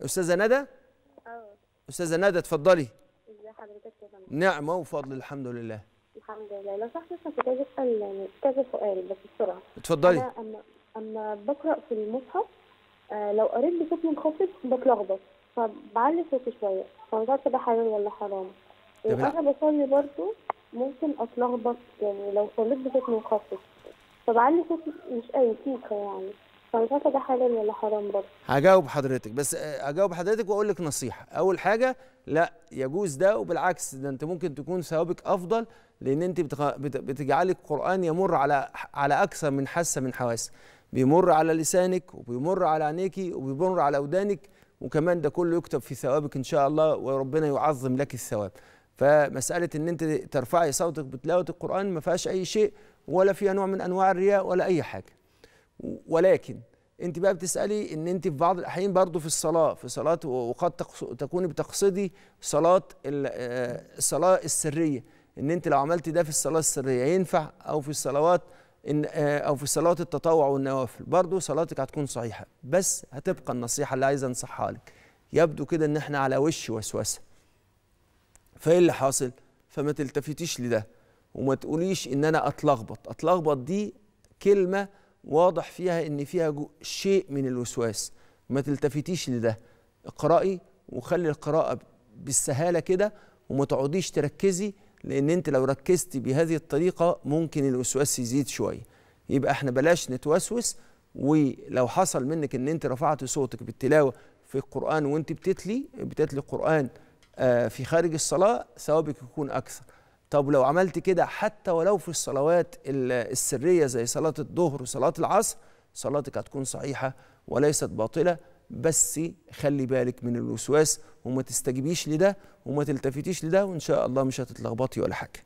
استاذه ندى. اه. استاذه ندى اتفضلي. ازي حضرتك يا فندم؟ نعمه وفضل الحمد لله. الحمد لله. لو سمحت بس كنت عايزه اسال يعني كذا سؤال بس بسرعه. اتفضلي. انا اما بقرا في المصحف لو قريت بصوت منخفض بتلخبط، فبعلي صوتي شويه، فمش عارفه ده حلال ولا حرام. طب وانا بصلي برضه ممكن اتلخبط، يعني لو صليت بصوت منخفض فبعلي صوتي مش قوي سيكه يعني، فمش عارفه ده حلال ولا حرام برضه. هجاوب حضرتك، بس هجاوب حضرتك واقول لك نصيحه. اول حاجه لا يجوز ده، وبالعكس ده انت ممكن تكون ثوابك افضل، لان انت بتجعلي القران يمر على اكثر من حاسه من حواس. بيمر على لسانك وبيمر على عينيكي وبيمر على ودانك، وكمان ده كله يكتب في ثوابك ان شاء الله، وربنا يعظم لك الثواب. فمساله ان انت ترفعي صوتك بتلاوه القران ما فيهاش اي شيء، ولا فيها نوع من انواع الرياء ولا اي حاجه. ولكن انت بقى بتسالي ان انت في بعض الاحيان برضو في الصلاه وقد تكوني بتقصدي الصلاه السريه، ان انت لو عملت ده في الصلاه السريه ينفع، او في الصلوات او في صلوات التطوع والنوافل برضو صلاتك هتكون صحيحه. بس هتبقى النصيحه اللي عايز انصحها لك، يبدو كده ان احنا على وش وسوسه. فايه اللي حاصل؟ فما تلتفتيش لده، وما تقوليش ان انا اتلخبط دي كلمه واضح فيها ان فيها شيء من الوسواس. ما تلتفتيش لده، اقرأي وخلي القراءة بالسهالة كده، وما تقعديش تركزي، لان انت لو ركزتي بهذه الطريقة ممكن الوسواس يزيد شوية. يبقى احنا بلاش نتوسوس. ولو حصل منك ان انت رفعت صوتك بالتلاوة في القرآن وانت بتتلي القرآن في خارج الصلاة، ثوابك يكون اكثر. طب لو عملت كده حتى ولو في الصلوات السرية زي صلاة الظهر وصلاة العصر، صلاتك هتكون صحيحة وليست باطلة. بس خلي بالك من الوسواس، وما تستجيبيش لده وما تلتفتيش لده، وإن شاء الله مش هتتلخبطي ولا حاجة.